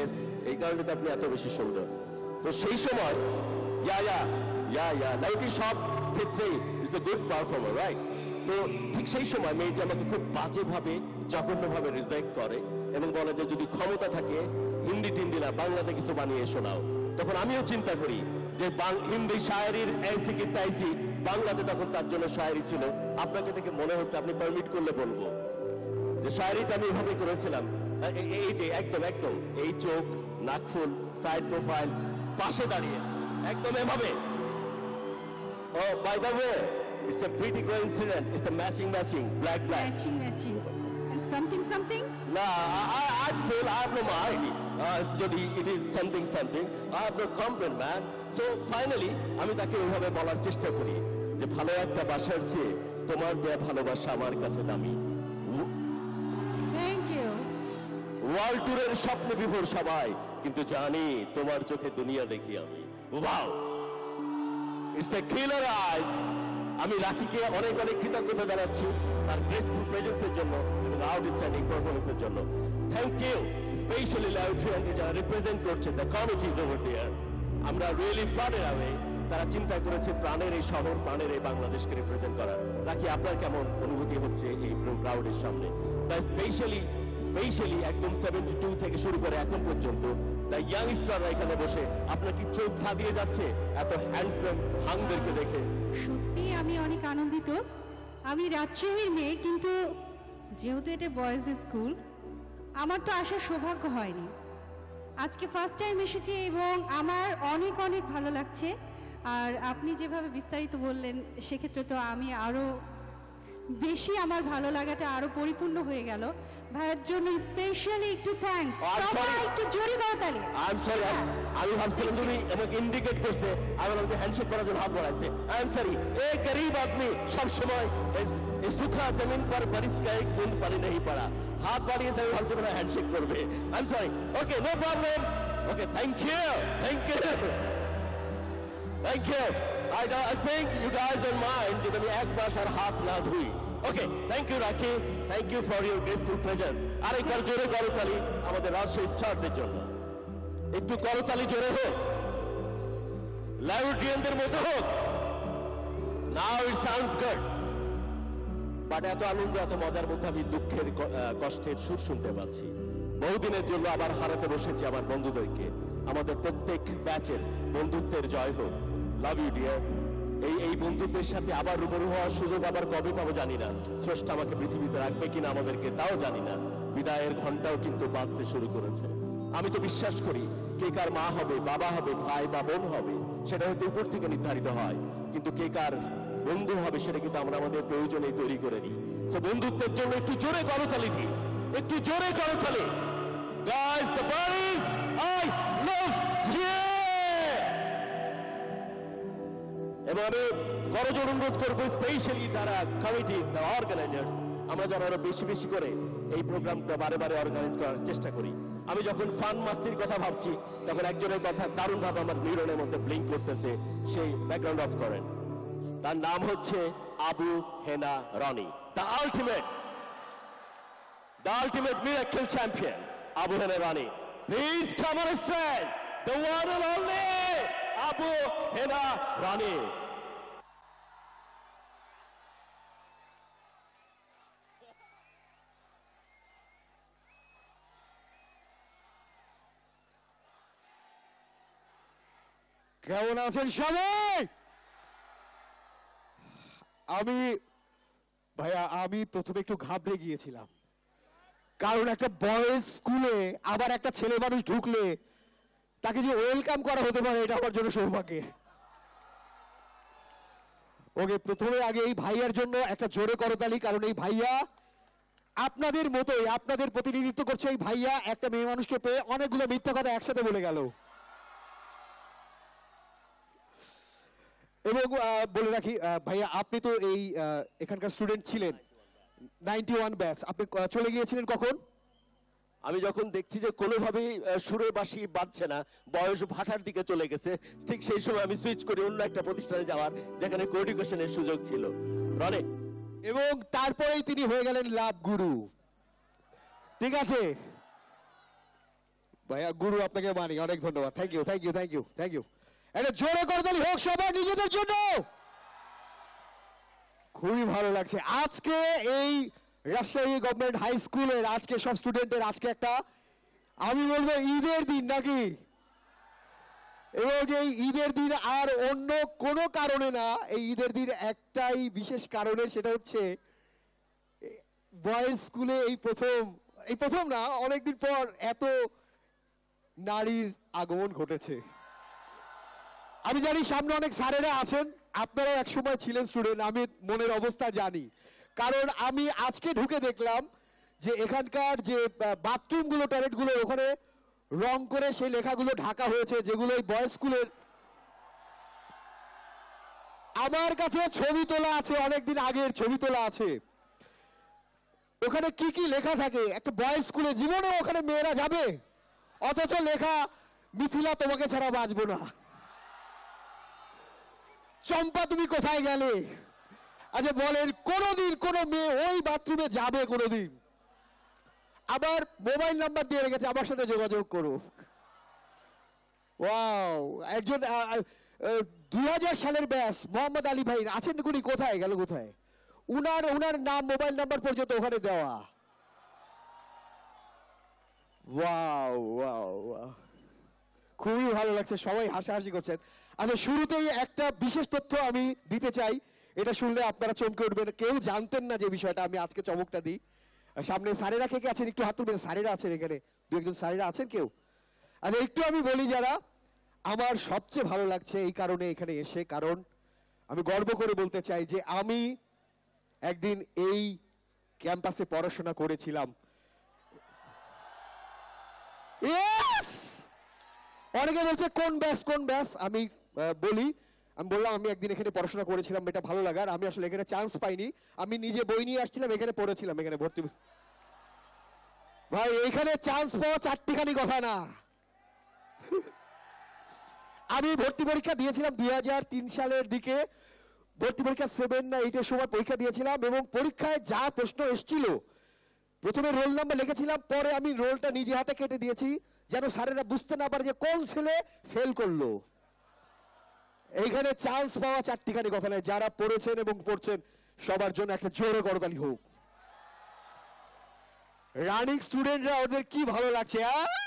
Best, এই কারণে তো আপনি এত বেশি সুন্দর। তো সেই সময় লাইটি সব ক্ষেত্রেই is a good performer, right? তো ঠিক সেই সময় মেয়েটি আমাকে খুব বাজেভাবে জঘন্যভাবে রিজেক্ট করে এবং বলে যে যদি ক্ষমতা থাকে হিন্দি টিন্দি না বাংলাতে কিছু বানিয়ে শোনাও। তখন আমিও চিন্তা করি যে হিন্দি শায়েরির ऐसी की तैसी, বাংলাতে তখন তার জন্য শায়েরি ছিল। আপনাকে দেখে মনে হচ্ছে, আপনি পারমিট করলে বলবো যে শায়েরিটা আমি এভাবে করেছিলাম, এই যে একদম একদম এই চোখ, নাকফুল, সাইড প্রোফাইল, পাশে দাঁড়িয়ে একদম এভাবে। Oh by the way, it's a pretty coincident, it's a matching black matching and something না, I feel I have no mind যদি it is something I have no complaint man. So finally আমি তাকে ওইভাবে বলার চেষ্টা করি যে ভালো একটা বাসার চেয়ে তোমার দেয়া ভালোবাসা আমার কাছে দামি। Thank you. ওয়ার্ল্ড ট্যুরের স্বপ্নে বিভোর সবাই, কিন্তু জানি তোমার চোখে দুনিয়া দেখি আমি। Wow, it's a killer eyes. আমি রাকিকে অনেক কৃতজ্ঞতা জানাচ্ছি তার গ্রেসফুল প্রেজেন্সের জন্য এবং আউটস্ট্যান্ডিং পারফরমেন্সের জন্য। থ্যাংক ইউ স্পেশালি লাউট্রিয়ানকে যারা রিপ্রেজেন্ট করছে দ্য কমিটিজ ওভার দেয়ার। আমরা রিয়েলি ফ্লাডেড অ্যাওয়ে, তারা চিন্তা করেছে প্রাণের এই শহর, প্রাণের এই বাংলাদেশকে রিপ্রেজেন্ট করার। রাকি, আপনার কেমন অনুভূতি হচ্ছে এই ক্রাউডের সামনে? তা স্পেশালি একদম 72 থেকে শুরু করে এখন পর্যন্ত দ্য ইয়াংস্টাররা এখানে বসে, আপনার কি চোখ ধাঁধিয়ে যাচ্ছে এত হ্যান্ডসাম হাংদেরকে দেখে? সত্যি আমি অনেক আনন্দিত। আমি রাজশাহীর মেয়ে, কিন্তু যেহেতু এটা বয়েজ স্কুল আমার তো আসার সৌভাগ্য হয়নি। আজকে ফার্স্ট টাইম এসেছি এবং আমার অনেক ভালো লাগছে। আর আপনি যেভাবে বিস্তারিত বললেন সেক্ষেত্রে তো আমি আরও বেশি, আমার ভালো লাগাটা আরো পরিপূর্ণ হয়ে গেল। ভাইয়ের জন্য স্পেশালি একটু থ্যাঙ্কস। সবাই একটু জোরে দাও তালি। আই এম সরি, আমি ভাবছিলাম তুমি আমাকে ইন্ডিকেট করছে, আমি বললাম যে হ্যান্ডশেক করার জন্য হাত বাড়াইছে। I am sorry. এই গরিব আদমি সব সময় এই সুখা জমিন पर बारिश का एक बूंद पानी नहीं पड़ा, হাত বাড়িয়েছে, আমি ভাবছি না হ্যান্ডশেক করবে। I am sorry. Okay, no problem. Okay, thank you. I think you guys don't mind যদি আমি এক মাস আর হাত না ধুই। ওকে, থ্যাংক ইউ রাখি, thank you for your graceful presence. আরেকবার জোরে করতালি আমাদের রাজশাহী স্টারদের জন্য। একটু করতালি জোরে হোক, লাউডিয়ানদের মতো হোক। Now it sounds good. But এত আনন্দ, এত মজার মধ্যে আমি দুঃখের কষ্টের সুর শুনতে পাচ্ছি। বহুদিনের জন্য আবার হারাতে বসেছি আমার বন্ধুদেরকে। আমাদের প্রত্যেক ব্যাচের বন্ধুত্বের জয় হোক। Love you dear. এই বন্ধুদের সাথে আবার রূবরু হওয়ার সুযোগ আবার কবে পাবো জানি না। স্রষ্টা আমাকে পৃথিবীতে রাখবে কিনা আমাদেরকে তাও জানি না। বিদায়ের ঘন্টাও কিন্তু বাজতে শুরু করেছে। আমি তো বিশ্বাস করি কে কার মা হবে, বাবা হবে, ভাই বা বোন হবে সেটা হয়তো উপর থেকে নির্ধারিত হয়, কিন্তু কে কার বন্ধু হবে সেটা কিন্তু আমরা আমাদের প্রয়োজনেই তৈরি করে নিই। তো বন্ধুত্বের জন্য একটু জোরে করতালি দিই, একটু জোরে করতালি। Guys, the buddies, I love you! এবং আমি করজোড় অনুরোধ করবো স্পেশালি তারা কমিটি, দ্য অর্গানাইজার্স, আমরা যারা আরো বেশি করে এই প্রোগ্রামটা বারে অর্গানাইজ করার চেষ্টা করি। আমি যখন ফান মাস্তির কথা ভাবছি তখন একজনের কথা দারুণভাবে আমার নিউরনের মধ্যে ব্লিঙ্ক করতেছে, সেই ব্যাকগ্রাউন্ড অফ করেন। তার নাম হচ্ছে Abu Hena Roni, the ultimate miracle champion Abu Hena Roni. Please come on stage, the one and only Abu Hena Roni. কেমন আছেন সবাই? আমি প্রথমে একটু ঘাবড়ে গিয়েছিলাম, কারণ একটা বয়েজ স্কুলে আবার একটা ছেলে মানুষ ঢুকলে তাকে যে ওয়েলকাম করা হতে পারে এটা আমার জন্য সৌভাগ্য। ওকে, প্রথমে আগে এই ভাইয়ার জন্য একটা জোরে করতালি, কারণ এই ভাইয়া আপনাদের মতোই, আপনাদের প্রতিনিধিত্ব করছে। এই ভাইয়া একটা মেয়ে মানুষকে পেয়ে অনেকগুলো মিথ্যা কথা একসাথে বলে গেল। এবং বলে রাখি ভাইয়া, আপনি তো এই এখানকার স্টুডেন্ট ছিলেন 91 ব্যাচ, আপনি চলে গিয়েছিলেন কখন? আমি যখন দেখছি যে কোনোভাবেই সুরে বাঁশি বাজছে না, বয়স ভাটার দিকে চলে গেছে, ঠিক সেই সময় আমি সুইচ করি অন্য একটা প্রতিষ্ঠানে যাওয়ার, যেখানে কোএডুকেশনের সুযোগ ছিল। রনে, এবং তারপরেই তিনি হয়ে গেলেন লাভ গুরু। ঠিক আছে, ভাইয়া গুরু আপনাকে মানি, অনেক ধন্যবাদ। Thank you, thank you, thank you, thank you. একটা জোরে করতালি হোক সবার নিজেদের জন্য। খুবই ভালো লাগছে আজকে এই রাজশাহী গভর্নমেন্ট হাই স্কুলের আজকে সব স্টুডেন্টের আজকে একটা আমি বলবো ঈদের দিন নাকি, এবং এই ঈদের দিন আর অন্য কোনো কারণে না, এই ঈদের দিন একটাই বিশেষ কারণে, সেটা হচ্ছে বয়েজ স্কুলে এই প্রথম না অনেকদিন পর এত নারীর আগমন ঘটেছে। আমি জানি সামনে অনেক স্যারেরা আছেন, আপনারাও একসময় ছিলেন স্টুডেন্ট, আমি মনের অবস্থা জানি। কারণ আমি আজকে ঢুকে দেখলাম যে এখানকার যে বাথরুমগুলো টয়লেটগুলো ওখানে রং করে সেই লেখাগুলো ঢাকা হয়েছে, যেগুলো এই বয়েজ স্কুলের। আমার কাছে ছবি তোলা আছে, অনেকদিন আগের ছবি তোলা আছে, ওখানে কি কি লেখা থাকে। একটা বয়েজ স্কুলে জীবনে ওখানে মেয়েরা যাবে, অথচ লেখা মিথিলা তোমাকে ছাড়া বাঁচবো না, চম্পা তুমি কোথায় গেলে। আচ্ছা বলেন কোনোদিন কোনো মেয়ে ওই বাথরুমে যাবে কোনোদিন? আবার মোবাইল নাম্বার দিয়ে রেখেছে, আমার সাথে যোগাযোগ করো। ওয়াও, একজন 2000 সালের ব্যাস মোহাম্মদ আলী ভাই আছেন, উনি কোথায় গেল, কোথায় উনার নাম মোবাইল নাম্বার পর্যন্ত ওখানে দেওয়া। ওয়াও ওয়াও ওয়াও, খুবই ভালো লাগছে, সবাই হাসাহাসি করছেন। আচ্ছা শুরুতেই একটা বিশেষ তথ্য আমি দিতে চাই, এটা শুনলে আপনারা চমকে উঠবেন, কেউ জানতেন না যে বিষয়টা, আমি আজকে চমকটা দিই। সামনে স্যারেরা কে কে আছেন একটু হাত তুলবেন, স্যারেরা আছেন এখানে, দু একজন স্যারেরা আছেন কেউ? আচ্ছা একটু আমি বলি, যারা আমার সবচেয়ে ভালো লাগছে এই কারণে এখানে এসে, কারণ আমি গর্ব করে বলতে চাই যে আমি একদিন এই ক্যাম্পাসে পড়াশোনা করেছিলাম। অনেকে বলছে কোন ব্যাস কোন ব্যাস, আমি বললাম আমি একদিন এখানে পড়াশোনা করেছিলাম, এটা ভালো লাগার। আমি আসলে এখানে চান্স পাইনি, আমি নিজে বই নিয়ে আসছিলাম, এখানে পড়েছিলাম, এখানে ভর্তি। ভাই এখানে চান্স পাওয়া চারটিখানি কথা না। আমি ভর্তি পরীক্ষা দিয়েছিলাম 2003 সালের দিকে, ভর্তি পরীক্ষা 7 না 8 এর সময় পরীক্ষা দিয়েছিলাম, এবং পরীক্ষায় যা প্রশ্ন এসেছিল প্রথমে রোল নাম্বার লিখেছিলাম, পরে আমি রোলটা নিজে হাতে কেটে দিয়েছি যেন স্যারেরা বুঝতে না পারে যে কোন ছেলে ফেল করলো। এইখানে চান্স পাওয়া চারটিখানি কথা নয়, যারা পড়েছেন এবং পড়ছেন সবার জন্য একটা জোরে করতালি হোক। রানিং স্টুডেন্টরা ওদের কি ভালো লাগছে,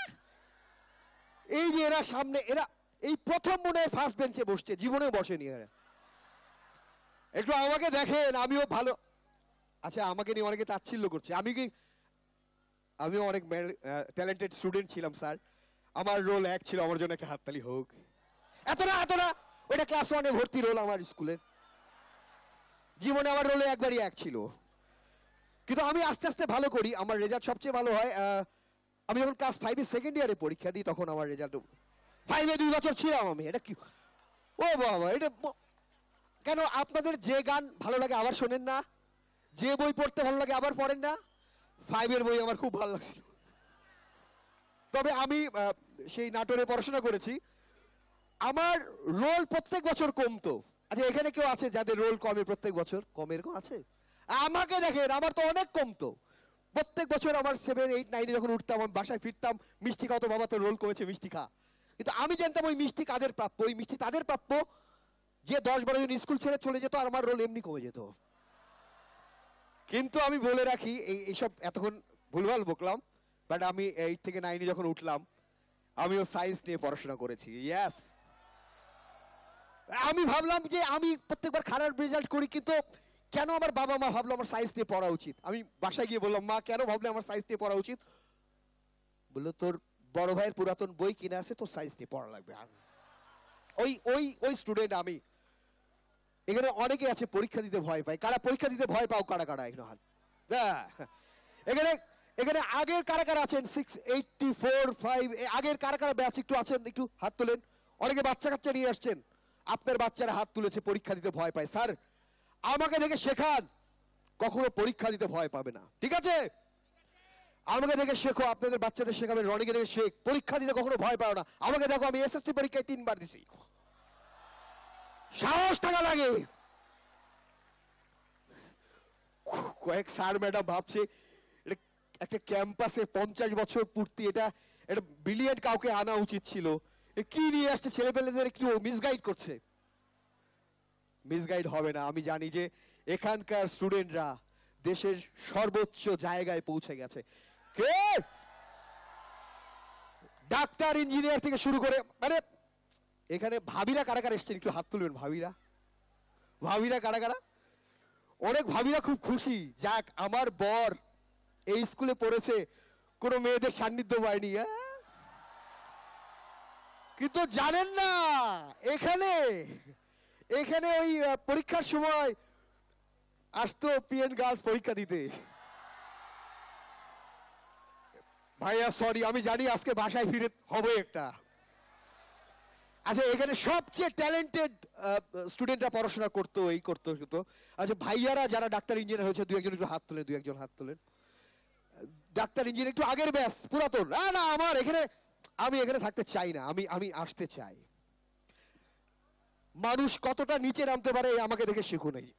এই যে এরা সামনে, এরা এই প্রথম মনে হয় ফার্স্ট বেঞ্চে বসছে, জীবনেও বসেনি এরা। একটু আমাকে দেখেন, আমিও ভালো, আচ্ছা আমাকে নিয়ে অনেকে তাচ্ছিল্য করছে, আমিও অনেক ট্যালেন্টেড স্টুডেন্ট ছিলাম স্যার, আমার রোল 1 ছিল, আমার জন্য একটা হাততালি হোক। এত না ওটা ক্লাস 1 এ ভর্তি রোল আমার স্কুলের, জীবনে আমার রোলে একবারই 1 ছিল। কিন্তু আমি আস্তে আস্তে ভালো করি, আমার রেজাল্ট সবচেয়ে ভালো হয়। আমি যখন ক্লাস 5 এর সেকেন্ড ইয়ারে পরীক্ষা দিই, তখন আমার রেজাল্ট 5 এ 2 বছর ছিলাম আমি। এটা কি, ও বাবা, এটা কেন? আপনাদের যে গান ভালো লাগে আবার শোনেন না, যে বই পড়তে ভালো লাগে আবার পড়েন না? 5 এর বই আমার খুব ভালো লাগছিল। তবে আমি সেই নাটোরে পড়াশোনা করেছি, আমার রোল প্রত্যেক বছর কমতো। আচ্ছা এখানে কেউ আছে যাদের রোল কমে প্রত্যেক বছর? কমের কেউ আছে? আমাকে দেখেন, আমার তো অনেক কমতো প্রত্যেক বছর। আমার 7, 8, 9 যখন উঠতাম, আমি বাসায় ফিরতাম, মিষ্টি খাওয়াতো, বাবা তো রোল কমেছে মিষ্টি খা। কিন্তু আমি জানতাম ওই মিষ্টি কাদের প্রাপ্য, ওই মিষ্টি তাদের প্রাপ্য যে 10-12 জন স্কুল ছেড়ে চলে যেত, আর আমার রোল এমনি কমে যেত। কিন্তু আমি বলে রাখি, এইসব এতক্ষণ ভুলভাল বকলাম, বাট আমি 8 থেকে 9 যখন উঠলাম, আমিও সায়েন্স নিয়ে পড়াশোনা করেছি। ইয়েস, আমি ভাবলাম যে আমি প্রত্যেকবার খারাপ রেজাল্ট করি, কিন্তু কেন আমার বাবা মা ভাবলো আমার সায়েন্স নিয়ে পড়া উচিত। আমি বাসায় গিয়ে বললাম, মা কেন ভাবলে আমার সায়েন্স নিয়ে পড়া উচিত? বললো তোর বড় ভাইয়ের পুরাতন বই কিনে আছে, তোর সায়েন্স নিয়ে পড়া লাগবে। আর ওই স্টুডেন্ট আমি। এখানে অনেকে আছে পরীক্ষা দিতে ভয় পায়, কারা পরীক্ষা দিতে ভয় পাও? কারা এখানে হাত, এখানে আগের কারা আছেন? 684, 5 আগের কারা ব্যাচ একটু আছেন, একটু হাত তোলেন। অনেকে বাচ্চা কাচ্চা নিয়ে আসছেন, আপনার বাচ্চারা হাত তুলেছে, পরীক্ষা দিতে ভয় পায়। স্যার আমাকে দেখে শেখান, কখনো পরীক্ষা দিতে ভয় পাবে না, ঠিক আছে? আমাকে দেখে শেখো, আপনাদের বাচ্চাদের শেখাবেন, রনিকে দেখে শেখ, পরীক্ষা দিতে কখনো ভয় পাও না। আমাকে দেখো, আমি এসএসসি পরীক্ষায় 3 বার দিছি, সাহস থাকা লাগে। কয়েক স্যার ম্যাডাম ভাবছে একটা ক্যাম্পাসে 50 বছর পূর্তি, এটা এটা ব্রিলিয়েন্ট কাউকে আনা উচিত ছিল। কি নিয়ে আসছে, ছেলেপেলেদের একটু মিসগাইড করছে। মিসগাইড হবে না, আমি জানি যে এখানকার স্টুডেন্টরা দেশের সর্বোচ্চ জায়গায় পৌঁছে গেছে। কে ডাক্তার ইঞ্জিনিয়ার থেকে শুরু করে, মানে এখানে ভাবিরা কারা কারা এসছেন একটু হাত তুলবেন। ভাবিরা, ভাবিরা কারা কারা? অনেক ভাবিরা খুব খুশি, যাক আমার বর এই স্কুলে পড়েছে, কোনো মেয়েদের সান্নিধ্য পায়নি। কিন্তু জানেন না, এখানে এখানে ওই পরীক্ষার সময় আসতো পিএন গার্লস পরীক্ষা দিতে। ভাইয়া সরি, আমি জানি আজকে বাসায় ফিরে হবে একটা। আচ্ছা, এখানে সবচেয়ে ট্যালেন্টেড স্টুডেন্টরা পড়াশোনা করতো, এই করতো। আচ্ছা, ভাইয়ারা যারা ডাক্তার ইঞ্জিনিয়ার হয়েছে, দু একজন একটু হাত তোলেন, দু একজন হাত তোলেন। ডাক্তার ইঞ্জিনিয়ার একটু আগের ব্যাস, পুরাতন। না না, আমার এখানে, আমি এখানে থাকতে চাই না, আমি আসতে চাই। মানুষ কতটা নিচে নামতে পারে আমাকে দেখে শিখুন। এই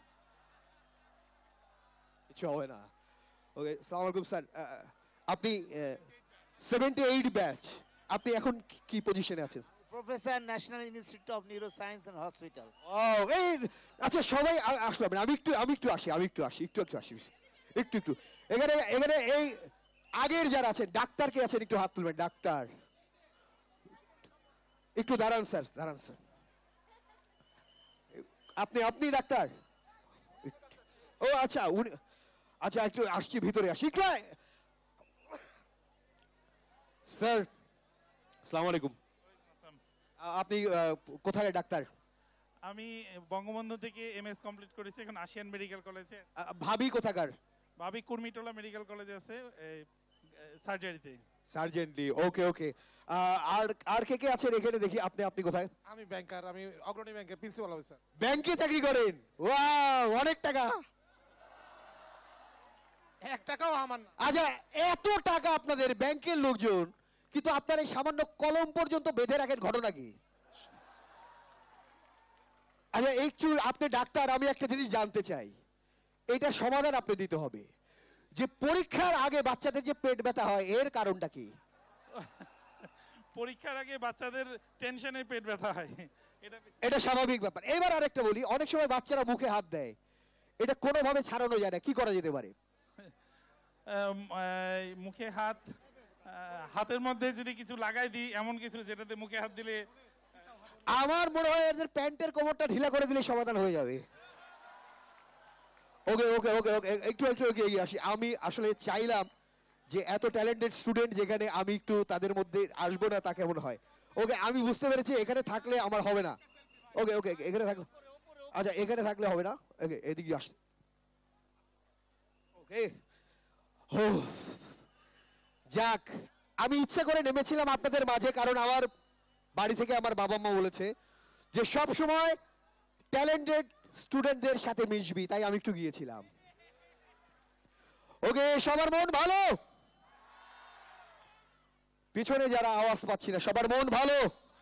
কিছু হবে না। ওকে, আসসালামু আলাইকুম স্যার। আপনি 78 ব্যাচ, আপনি এখন কি পজিশনে আছেন? Professor, national institute of neuroscience and hospital. ও এই, আচ্ছা সবাই আসলো। আমি একটু আসি, একটু এখানে এখানে এই আগের যারা আছেন, ডাক্তার কে আছেন একটু হাত তুলবেন। ডাক্তার একটু দাঁড়ান স্যার, দাঁড়ান স্যার। আপনি ডাক্তার? ও আচ্ছা, উনি, আচ্ছা একটু আসছি, ভিতরে আসি একটু। স্যার আসসালামু আলাইকুম। আপনি কোথায় ডাক্তার? আমি বঙ্গবন্ধু থেকে এমএস কমপ্লিট করেছি, এখন আসিয়ান মেডিকেল কলেজে। ভাবি কোথাকার? ভাবি কুর্মিটোলা মেডিকেল কলেজে আছে, সার্জারিতে। সার্জেন্টলি, ওকে ওকে। আর কে কে আছেন এখানে দেখি? আপনি কোথায়? আমি ব্যাংকার, আমি অগ্রণী ব্যাংকের প্রিন্সিপাল অফিসার। ব্যাংকে চাকরি করেন? ওয়াও, অনেক টাকা। 1 টাকাও আমার না। আচ্ছা, এত টাকা আপনাদের ব্যাংকের লোকজন, কিন্তু আপনার এই সামান্য কলম পর্যন্ত বেঁধে রাখেন, ঘটনা কি? আচ্ছা একটু, আপনি ডাক্তার, আমি একটা জিনিস জানতে চাই, এটা সমাধান আপনি দিতে হবে। যে পরীক্ষার আগে বাচ্চাদের যে পেট ব্যথা হয়, এর কারণটা কি? পরীক্ষার আগে বাচ্চাদের টেনশনে পেট ব্যথা হয়, এটা স্বাভাবিক ব্যাপার। এবার আরেকটা বলি, অনেক সময় বাচ্চারা মুখে হাত দেয়, এটা কোনোভাবে ছাড়ানো যায় না, কি করা যেতে পারে? মুখে হাত, হাতের মধ্যে যদি কিছু লাগাই দিই, এমন কিছু যেটাতে মুখে হাত দিলে, আমার মনে হয় এদের প্যান্টের কোমরটা ঢিলা করে দিলে সমাধান হয়ে যাবে। ওকে ওকে ওকে ওকে, একটু এগিয়ে আসি। আমি আসলে চাইলাম যে এত ট্যালেন্টেড স্টুডেন্ট যেখানে, আমি একটু তাদের মধ্যে আসবো না, তা কেমন হয়? ওকে, আমি বুঝতে পেরেছি এখানে থাকলে আমার হবে না। ওকে ওকে, এখানে থাকলে, আচ্ছা এখানে থাকলে হবে না। ওকে, এদিকে আসতে। ওকে, ও যাক, আমি ইচ্ছা করে নেমেছিলাম আপনাদের মাঝে, কারণ আমার বাড়ি থেকে আমার বাবা মা বলেছে যে সব সময় ট্যালেন্টেড স্টুডেন্টদের সাথে মিশবি, তাই আমি একটু গিয়েছিলাম। ওকে, সবার মন ভালো? পিছনে যারা আওয়াজ পাচ্ছি না, সবার মন ভালো?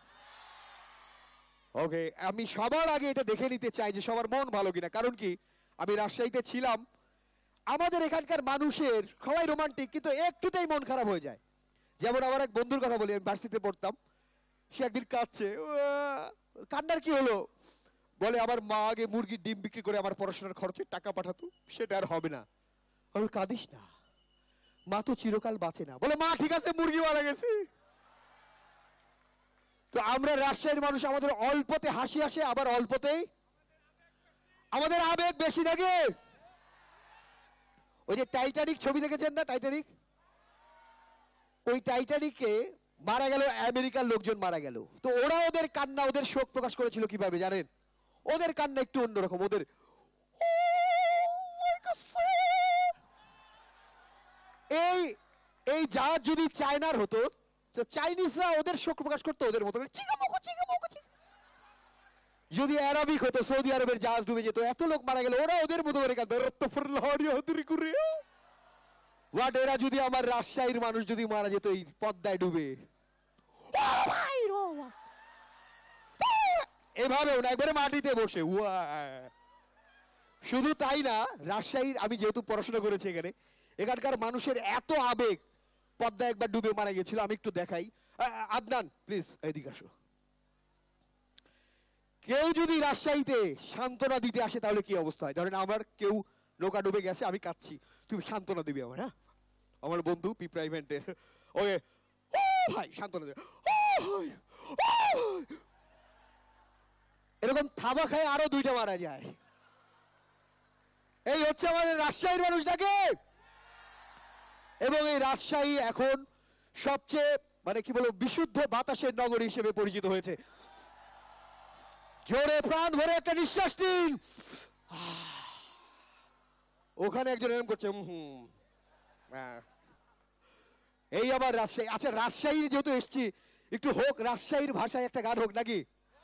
ওকে, আমি সবার আগে এটা দেখে নিতে চাই যে সবার মন ভালো কিনা। কারণ কি, আমি রাজশাহীতে ছিলাম, আমাদের এখানকার মানুষের সবাই রোমান্টিক, কিন্তু একটুতেই মন খারাপ হয়ে যায়। যেমন আমার এক বন্ধুর কথা বলি, আমি ভার্সিটিতে পড়তাম, সে একদিন কাঁদছে। কান্নার কি হলো? বলে আমার মা আগে মুরগির ডিম বিক্রি করে আমার পড়াশোনার খরচে টাকা পাঠাতো, সেটা আর হবে না। আমি, কাঁদিস না, মা তো চিরকাল বাঁচে না। বলে মা ঠিক আছে, মুরগি মারা গেছে। তো আমরা রাজশাহীর মানুষ, আমাদের অল্পতে হাসি আসে, আবার অল্পতেই আমাদের আবেগ বেশি লাগে। ওই যে টাইটানিক ছবি দেখেছেন না, টাইটানিক? ওই টাইটানিকে মারা গেল, আমেরিকার লোকজন মারা গেল, তো ওরা ওদের কান্না, ওদের শোক প্রকাশ করেছিল কিভাবে জানেন? ওদের কান্না একটু অন্যরকম। ওদের এই এই জাহাজ যদি চায়নার হতো, তো চাইনিজরা ওদের শোক প্রকাশ করতো ওদের মতো করে, যদি আরবিক হতো, সৌদি আরবের জাহাজ ডুবে যেত, এত লোক মারা গেল, ওরা ওদের মতো করে কাঁদতো। এরা যদি, আমার রাজশাহীর মানুষ যদি মারা যেত এই পদ্মায় ডুবে, এভাবে ওরা একবারে মাটিতে বসে। শুধু তাই না, রাজশাহীর, আমি যেহেতু পড়াশোনা করেছি এখানে, এখানকার মানুষের এত আবেগ, পদ্মা একবার ডুবে মারা গেছিল, আমি একটু দেখাই। আদনান প্লিজ এদিকে আসো। কেউ যদি রাজশাহীতে সান্ত্বনা দিতে আসে তাহলে কি অবস্থা হয়? ধরেন আমার কেউ নৌকা ডুবে গেছে, আমি কাঁদছি, তুমি সান্ত্বনা দিবি আমার, হ্যাঁ? আমার বন্ধু পিপরা ইভেন্টের, ওকে ও ভাই সান্ত্বনা দেবে, ও ভাই, ও ভাই। এরকম থাবা খায় আরো 2টা মারা যায়। এই হচ্ছে আমাদের রাজশাহীর মানুষটাকে। এবং এই রাজশাহী এখন সবচেয়ে মানে কি বলবো বিশুদ্ধ বাতাসের নগরী হিসেবে পরিচিত হয়েছে। জোরে প্রাণ ভরে একটা নিঃশ্বাস নিন। ওখানে একজন এরকম করছে এই আবার রাজশাহী। আচ্ছা রাজশাহী যেহেতু এসছি, একটু হোক রাজশাহীর ভাষায় একটা গান হোক নাকি?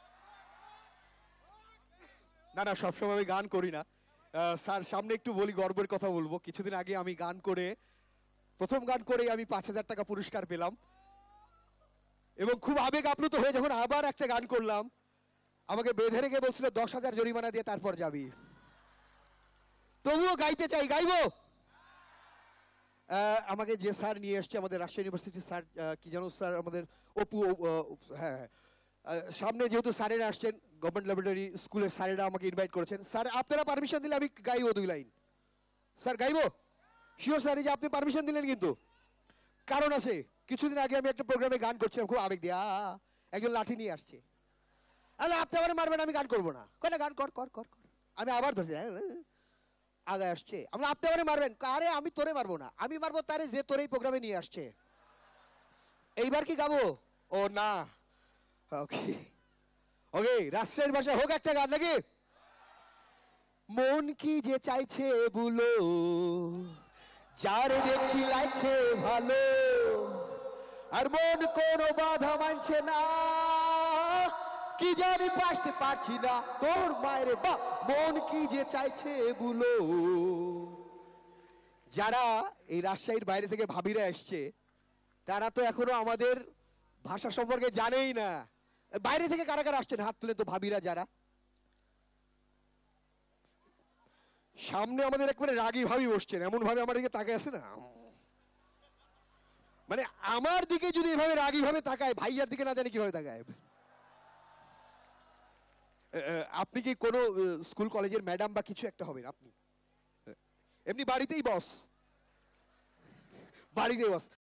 না না, সবসময় আমি গান করি না স্যার, সামনে একটু বলি, গর্বের কথা বলবো। কিছুদিন আগে আমি গান করে, প্রথম গান করেই আমি 5,000 টাকা পুরস্কার পেলাম এবং খুব আবেগ আপ্লুত হয়ে যখন আবার একটা গান করলাম, আমাকে বেঁধে রেখে বলছিল 10,000 জরিমানা দিয়ে তারপর যাবি। তবুও গাইতে চাই, গাইবো। আমাকে যে স্যার নিয়ে এসছে, আমাদের রাজশাহী ইউনিভার্সিটির স্যার, কি জানো স্যার, আমাদের অপু, হ্যাঁ, সামনে যেহেতু স্যারেরা আসছেন, গভর্নমেন্ট ল্যাবরেটরি স্কুলের স্যারেরা আমাকে ইনভাইট করেছেন। স্যার আপনারা পারমিশন দিলে আমি গাইবো 2 লাইন। স্যার গাইবো? শিওর স্যার, এই যে আপনি পারমিশন দিলেন কিন্তু কারণ আছে। কিছুদিন আগে আমি একটা প্রোগ্রামে গান করছিলাম, খুব আবেগ দিয়ে একজন লাঠি নিয়ে আসছে, আরে আপনি আমার মারবেন, আমি গান করবো না। কেন? গান কর কর কর কর। আমি আবার ধরছি, আগে আসছে, আমি আপনি আমার মারবেন, আরে আমি তোরে মারবো না, আমি মারবো তারে যে তোর এই প্রোগ্রামে নিয়ে আসছে। এইবার কি গাবো? ও না, ওকে ওকে, রাজশাহীর ভাষায় হোক একটা গান নাকি? মন কি যে চাইছে বুলো, যারে দেখছি লাগছে ভালো, আর মন কোনো বাধা মানছে না, কি জানি পাশতে পারছি না তোর মায়ের বা। মন কি যে চাইছে বুলো। যারা এই রাজশাহীর বাইরে থেকে ভাবিরা এসছে, তারা তো এখনো আমাদের ভাষা সম্পর্কে জানেই না। বাইরে থেকে কারা কারা আসছেন হাত তুলে তো, ভাবিরা যারা। সামনে আমাদের একবারে রাগী ভাবি বসছেন, এমন ভাবে আমার দিকে তাকায় আছে না, মানে আমার দিকে যদি এভাবে রাগী ভাবে তাকায়, ভাইয়ার দিকে না জানি কিভাবে তাকায়। আপনি কি কোনো স্কুল কলেজের ম্যাডাম বা কিছু একটা হবেন আপনি? এমনি বাড়িতেই বস, বাড়িতেই বস।